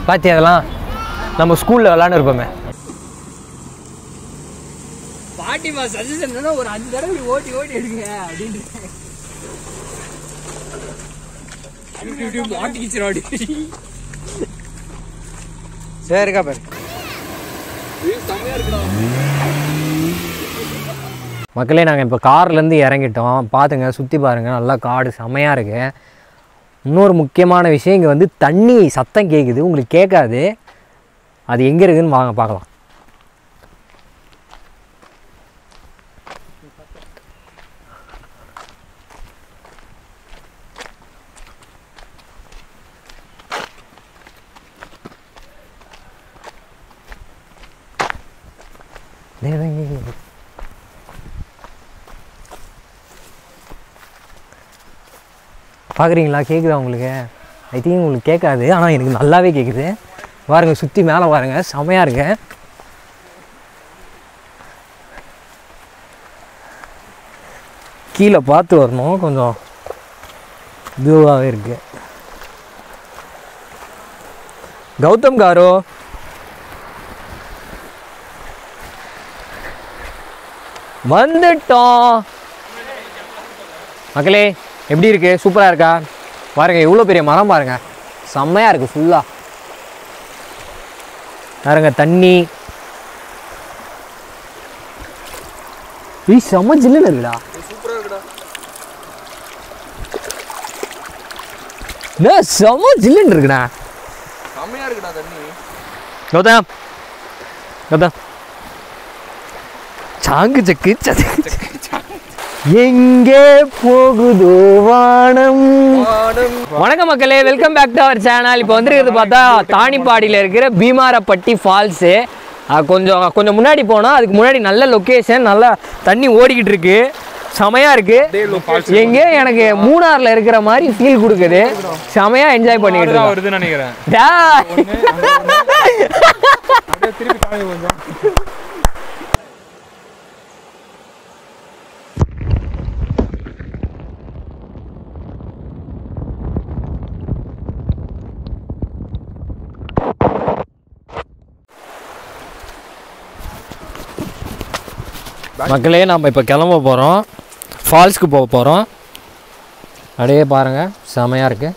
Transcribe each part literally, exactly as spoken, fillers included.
பாத்தி அதெல்லாம் நம்ம ஸ்கூல்ல விளையாண்டு இருப்போமே. பாட்டிமா சஜஷன் ஒரு அஞ்சு தடவை ஓட்டி ஓட்டி எடுங்க அப்படின்னு மாட்டிக்கிச்சு. சரிக்கா பாரு. மக்களே நாங்கள் இப்போ கார்லேருந்து இறங்கிட்டோம். பார்த்துங்க, சுற்றி பாருங்கள், நல்லா காடு செம்மையாக இருக்குது. இன்னொரு முக்கியமான விஷயம், இங்கே வந்து தண்ணி சத்தம் கேட்குது, உங்களுக்கு கேட்காது. அது எங்கே இருக்குதுன்னு வாங்க பார்க்கலாம். பார்க்குறீங்களா? கேட்குதா உங்களுக்கு? ஐ திங்க் உங்களுக்கு கேட்காது, ஆனால் எனக்கு நல்லாவே கேட்குது. பாருங்க, சுற்றி மேலே பாருங்க, செமையாக இருக்கு. கீழே பார்த்து வரணும், கொஞ்சம் இதுவாகவே இருக்கு. கௌதம் காரோ, வந்துட்டோம். மக்களே எப்படி இருக்கு? சூப்பராக இருக்கா? பாருங்க, எவ்வளோ பெரிய மரம் பாருங்க, செம்மையாக இருக்குது. ஃபுல்லாக பாருங்க, தண்ணி செம்ம ஜில்லுன்னு இருக்குடா. செம்ம ஜில்லுன்னு இருக்குண்ணா. கௌதம் கௌதம் சாங்கு சக்கு எங்கே போகுதோ வானம். வணக்கம் மக்களே, welcome back to our channel. இப்போ வந்துருக்கிறது பார்த்தா தானிப்பாடியில் இருக்கிற பீமாரப்பட்டி ஃபால்ஸு. கொஞ்சம் கொஞ்சம் முன்னாடி போனால் அதுக்கு முன்னாடி நல்ல லொக்கேஷன், நல்லா தண்ணி ஓடிக்கிட்டு இருக்கு, செமையாக இருக்குது. எங்கே எனக்கு மூணாரில் இருக்கிற மாதிரி ஃபீல் கொடுக்குது. செமையாக என்ஜாய் பண்ணிக்கிட்டு வருதுன்னு நினைக்கிறேன். மக்களே, நம்ம இப்போ கிளம்ப போகிறோம், ஃபால்ஸ்க்கு போக போகிறோம். அப்படியே பாருங்கள், செமையாக இருக்குது.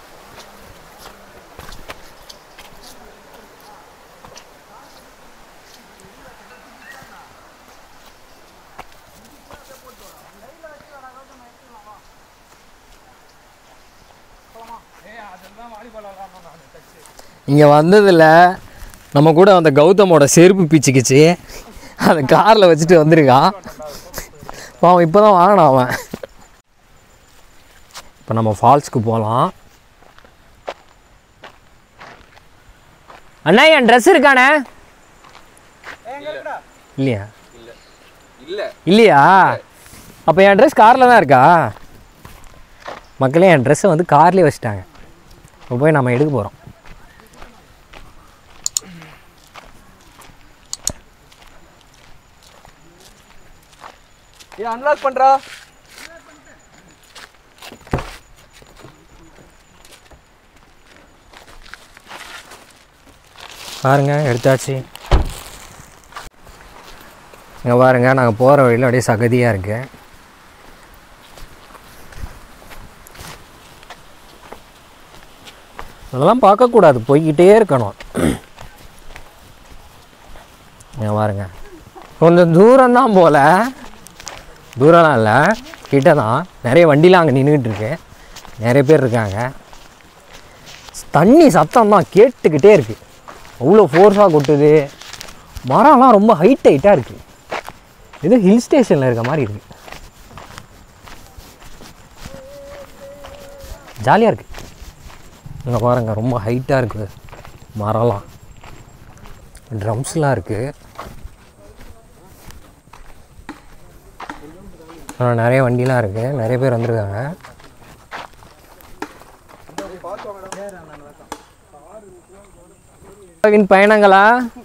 இங்கே வந்ததில் நம்ம கூட அந்த கௌதமோட செருப்பு பீச்சிக்கிச்சு, அதை காரில் வச்சுட்டு வந்திருக்கான். அவன் இப்போ தான் வாங்கினான் அவன். இப்போ நம்ம ஃபால்ஸ்க்கு போகலாம். அண்ணா, என் ட்ரெஸ் இருக்கானே? இல்லையா? இல்லையா? அப்போ என் ட்ரெஸ் காரில் தான் இருக்கா? மக்களே, என் ட்ரெஸ்ஸை வந்து கார்லேயே வச்சுட்டாங்க. இப்போ போய் நம்ம எடுக்க போகிறோம். அன்லாக் பண்றா. பாருங்க, எடுத்தாச்சு. இங்கே பாருங்க, நாங்கள் போகிற வழியில் அப்படியே சகதியாக இருக்கு. அதெல்லாம் பார்க்கக்கூடாது, போய்கிட்டே இருக்கணும். இங்கே பாருங்க, கொஞ்சம் தூரம்தான் போல், தூரம்லாம் இல்லை, கிட்ட தான். நிறைய வண்டிலாம் அங்கே நின்றுக்கிட்டு இருக்கு, நிறைய பேர் இருக்காங்க. தண்ணி சத்தம் தான் கேட்டுக்கிட்டே இருக்குது, அவ்வளோ ஃபோர்ஸாக கொட்டுது. மரம்லாம் ரொம்ப ஹைட் ஹைட்டாக இருக்குது, ஏதோ ஹில் ஸ்டேஷனில் இருக்க மாதிரி இருக்குது. ஜாலியாக இருக்குது. இங்கே பாருங்க, ரொம்ப ஹைட்டாக இருக்குது மரம்லாம், ட்ரம்ஸ்லாம் இருக்குது. நிறைய வண்டிலாம் இருக்குது, நிறைய பேர் வந்திருக்காங்க. பயணங்களா?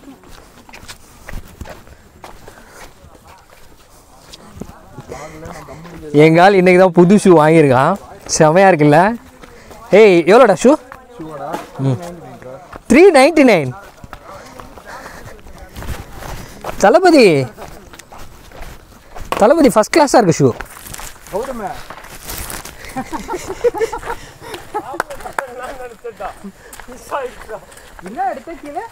எங்கால் இன்னைக்கு தான் புது ஷூ வாங்கியிருக்கான், செமையாக இருக்குல்ல? ஏய், எவ்வளோடா ஷூ? ம், three ninety nine Thalapathy Thalapathy first கிளாஸாக இருக்கு ஷூ. என்ன எடுத்த கீழே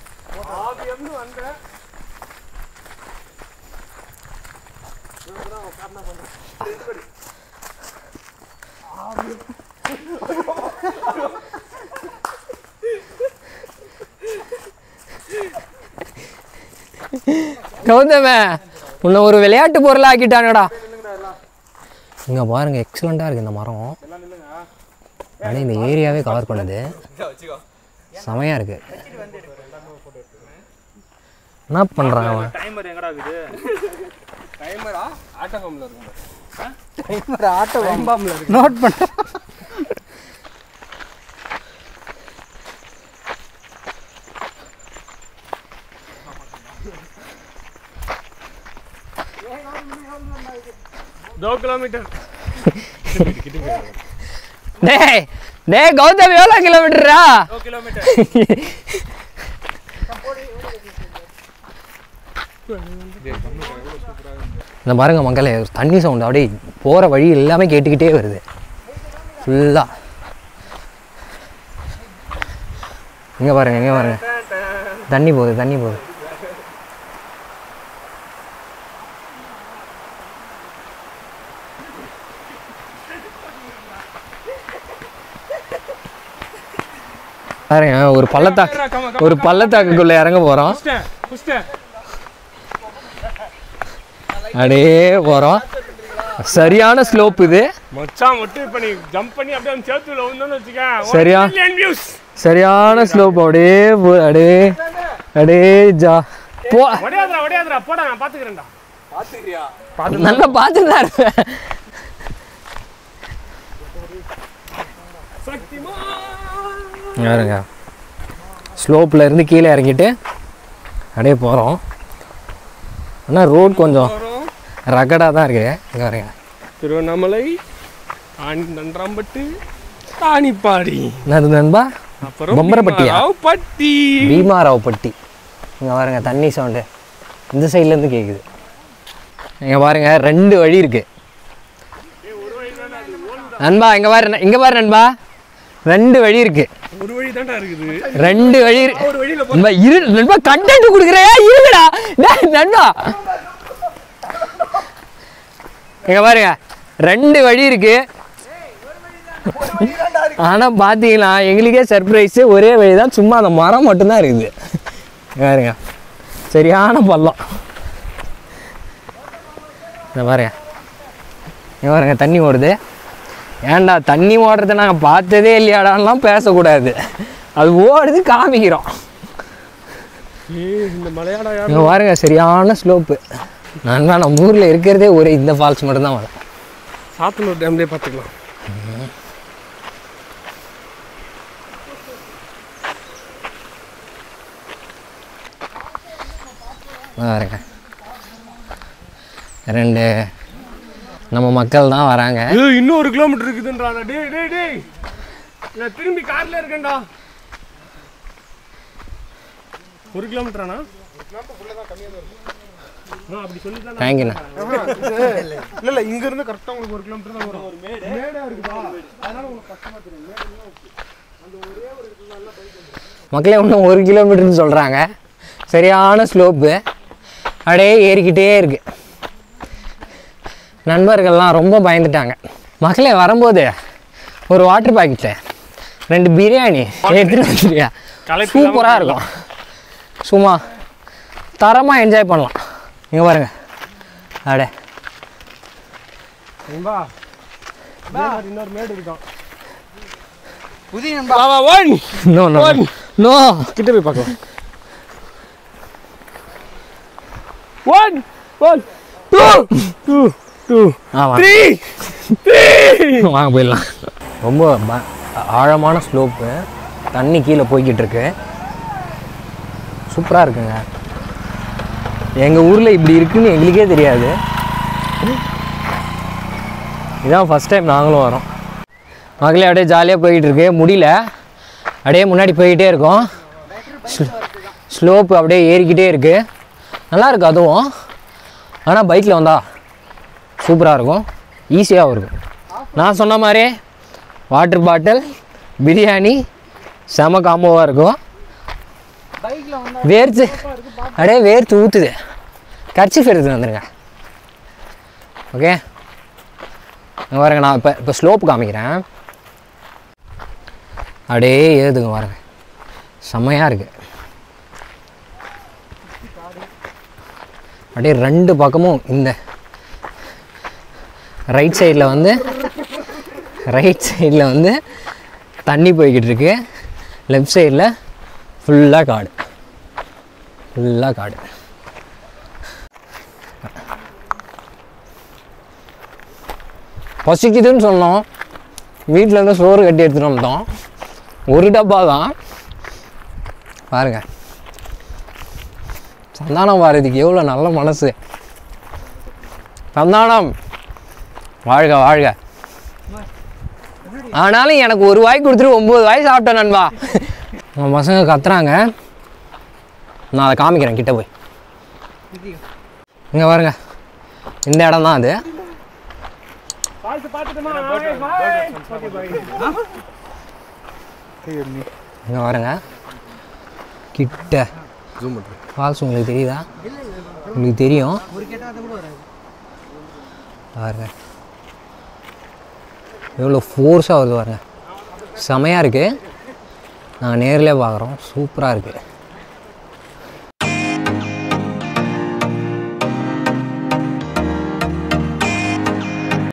கௌதம உன்னை ஒரு விளையாட்டு பொருளாக ஆக்கிட்டானுடா. இங்கே பாருங்க எக்ஸலண்ட்டாக இருக்குது இந்த மரம். ஆனால் இந்த ஏரியாவே கவர் பண்ணுது, செமையாக இருக்குது. என்ன பண்ணுறான் அவன்? டைமர் எங்கடா இருக்குது? டைமரா ஆட்டோ ஃபார்ம்ல இருக்கும். டைமர் ஆட்டோ ஃபார்ம்ல இருக்கு. நோட் பண்ண. दो किलोमीटर. டேய் டேய் கௌதம் எவ்வளோ கிலோமீட்டரா? दो किलोमीटर. இந்த பாருங்க மக்களே, தண்ணி சவுண்டு அப்படியே போகிற வழி எல்லாமே கேட்டுக்கிட்டே வருது ஃபுல்லாக. இங்கே பாருங்க இங்கே பாருங்க தண்ணி போகுது தண்ணி போகுது. பாருங்க ஒரு பள்ளத்தாக்கு ஒரு பள்ளத்தாக்குக்குள்ளே இறங்க போகிறோம். அப்படியே போகிறோம். சரியான ஸ்லோப் இது மச்சான். மட்டும் இப்போ நீ ஜம்ப் பண்ணி அப்படியே சேத்துல வந்தோன்னு வச்சுக்க. சரியா சரியான ஸ்லோப். அப்படியே போ அப்படியே அப்படியே ஜா போ. ஒடையாதடா ஒடையாதடா போடா, நான் பாத்துக்கிறேன்டா. பாத்துக்கிறியா? நல்லா பார்த்துட்டு தான் இருப்பேன். பாருங்க ஸ்லோப்பில் இருந்து கீழே இறங்கிட்டு அப்படியே போகிறோம். ஆனால் ரோட் கொஞ்சம் ரகடாக தான் இருக்குது. இங்கே பாருங்க திருவண்ணாமலை, நன்றாம்பட்டு, தானிப்பாடி, என்னது நண்பா? அப்புறம் பம்பரப்பட்டியா? பட்டி, பீமாராவ்பட்டி. இங்கே பாருங்க தண்ணி சவுண்டு இந்த சைட்லேருந்து கேட்குது. இங்கே பாருங்க ரெண்டு வழி இருக்குது நண்பா. இங்கே பாரு இங்கே பாரு நண்பா, ரெண்டு வழி இருக்கு. ஒரு வழி தான்டா இருக்குது. ரெண்டு வழி ஒரு வழியில நண்பா இரு நண்பா, கண்டென்ட் கொடுக்குறேன் இருங்கடா. டேய் நண்பா இங்க பாருங்க ரெண்டு வழி இருக்கு. ஆனா பாத்தீங்களா எங்களுக்கே சர்ப்ரைஸ், ஒரே வழி தான், சும்மா அந்த மரம் மட்டும்தான் இருக்குது. பாருங்க சரியான பள்ளம். இங்க பாருங்க இங்க பாருங்க தண்ணி ஓடுது. ஏன்டா தண்ணி ஓடுறத நாங்கள் பார்த்ததே இல்லையாடான்லாம் பேசக்கூடாது, அது ஓடுது காமிக்கிறோம். இந்த மலையாடா இங்கே பாருங்க சரியான ஸ்லோப்பு. நண்பா நம்ம ஊரில் இருக்கிறதே ஒரு இந்த ஃபால்ஸ் மட்டும்தான் வரும். சாத்தனூர் டேம்லேயே பார்த்துக்கலாம். பாருங்க ரெண்டு நம்ம மக்கள் தான் வராங்க. இன்னும் ஒரு கிலோமீட்டர் இருக்குதுன்றாங்க. டேய் டேய் டேய், நான் திரும்பி கார்ல இருக்கேன்டா. ஒரு கிலோமீட்டரானா? அப்படி சொல்லிதான். தேங்க்யூண்ணா. இல்ல இல்ல இங்க இருந்து கரெக்டா உங்களுக்கு ஒரு கிலோமீட்டர் தான் வரும். ஒரு மேடா இருக்குதா, அதனால உங்களுக்கு கஷ்டமா தெரியும். அந்த ஒரே ஒரு நல்ல பைக் மக்களே இன்னும் ஒரு கிலோமீட்டர்னு சொல்கிறாங்க. சரியான ஸ்லோப்பு, அப்படியே ஏறிக்கிட்டே இருக்கு. நண்பர்கள்லாம் ரொம்ப பயந்துட்டாங்க. மக்களே வரும்போது ஒரு வாட்டர் பாக்கெட்டு ரெண்டு பிரியாணி எடுத்துகிட்டு வந்துருக்கியா, சூப்பராக இருக்கும். சும்மா தரமாக என்ஜாய் பண்ணலாம். இங்கே பாருங்க அடே இன்னொரு மேடு இருக்கான். புதிய நோ நோ நோ கிட்ட போய் பார்க்கலாம். One one two two two ஆமாம் த்ரீ த்ரீ வாங்க போயிடலாம். ரொம்ப ப- ஆழமான ஸ்லோப்பு, தண்ணி கீழே போய்கிட்டு இருக்கு. சூப்பராக இருக்குங்க. எங்கள் ஊரில் இப்படி இருக்குன்னு எங்களுக்கே தெரியாது. இதான் ஃபஸ்ட் டைம் நாங்களும் வரோம். மக்களே அப்படியே ஜாலியாக போய்கிட்டு இருக்கு. முடியல அப்படியே முன்னாடி போய்கிட்டே இருக்கோம். ஸ்லோப்பு அப்படியே ஏறிக்கிட்டே இருக்குது. நல்லா இருக்குது அதுவும். ஆனால் பைக்கில் வந்தால் சூப்பராக இருக்கும், ஈஸியாகவும் இருக்கும். நான் சொன்ன மாதிரி வாட்டர் பாட்டில் பிரியாணி செம காம்போவாக இருக்கும். வேர்த்து அப்படியே வேர்த்து ஊற்றுது. கர்ச்சீஃப் எடுத்து வந்துடுங்க. ஓகே பாருங்க, நான் இப்போ இப்போ ஸ்லோப் காமிக்கிறேன். அப்படியே ஏதுங்க பாருங்க, செம்மையாக இருக்குது. அப்படியே ரெண்டு பக்கமும் இந்த ரைட் சைடில் வந்து ரைட் சைடில் வந்து தண்ணி போய்கிட்டு இருக்கு. லெஃப்ட் சைடில் ஃபுல்லாக காடு, ஃபுல்லாக காடு. பசிக்குதுன்னு சொன்னோம், வீட்டிலேருந்து சோறு கட்டி எடுத்துகிட்டு வந்தோம். ஒரு டப்பா தான் பாருங்க. சந்தானம் பாரதிக்கு எவ்வளோ நல்ல மனசு. சந்தானம் வாழ்க வாழ்க. ஆனாலும் எனக்கு ஒரு வாய் கொடுத்துட்டு ஒம்பது வாய் சாப்பிட்டேன் நண்பா. நம்ம பசங்க கத்துறாங்க, நான் அதை காமிக்கிறேன் கிட்ட போய். இங்கே பாருங்க, இந்த இடம் தான் அது. இங்கே பாருங்க கிட்ட ஃபால்ஸ். உங்களுக்கு தெரியுதா? உங்களுக்கு தெரியும் பாருங்க, எவ்வளோ ஃபோர்ஸாக வருது பாருங்க. செமையாக இருக்குது. நாங்கள் நேரில் பார்க்குறோம், சூப்பராக இருக்குது.